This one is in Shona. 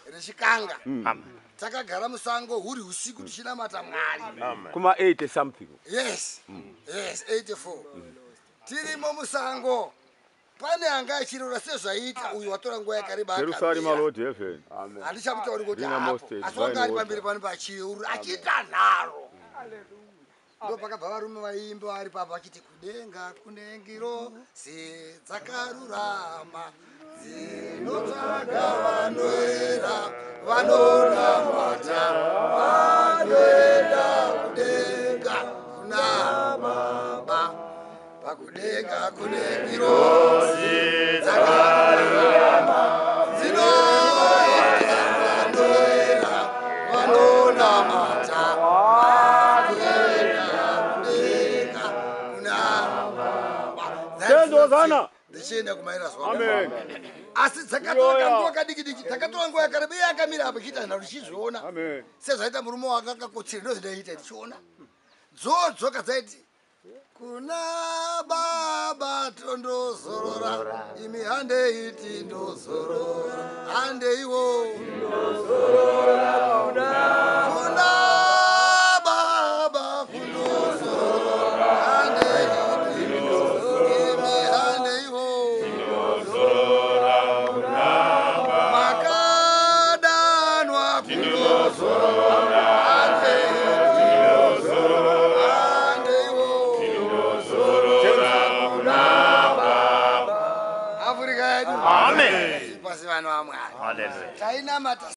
rechikanga. Takagara musango huri usiku tichinamata Mwari. Kuma 80 something. Yes. Yes, 84. Tirimo musango. Pane anga achirora sezvaita uyu watora nguva yakareba akamira. Jerusalem Lord heaven. Amen. Handichamutauri kuti hapo. Asonga ari pamberi pano pachiuru achiita nharo. Ndo pakabva varume vaimba vari papa vachiti kudenga kunengiro sedzakarurama dzinotsvaga vanoera vanonamata vanoenda kudenga kuna Baba pakudenga kunengiro sedzakarurama dzinotsvaga vanoera vanonamata. Ndichienda kumaira zuva. Amen. Asi dzakatora nguva kadiki-diki, dzakatora nguva yakareba iye akamira apo chiita nharo tichizviona. Amen. Sezvaita murume wake akakotsira ndozvindaita tichiona. Dzodzoka dzaiti kuna Baba tondozorora imi handei tindozorora handeiwo kuna Baba kundozorora handei imi handeiwo makadanwa kundozorora handei Amen. Hallelujah.